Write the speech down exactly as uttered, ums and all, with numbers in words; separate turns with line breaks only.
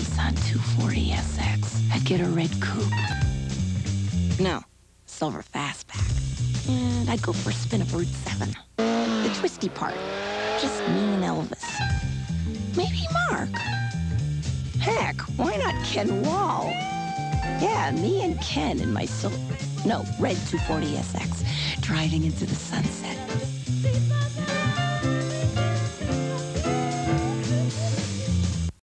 Nissan two forty S X. I'd get a red coupe. No, silver fastback. And I'd go for a spin of Route seven. The twisty part. Just me and Elvis. Maybe Mark. Heck, why not Ken Wall? Yeah, me and Ken in my silver... No, red two forty S X. Driving into the sunset.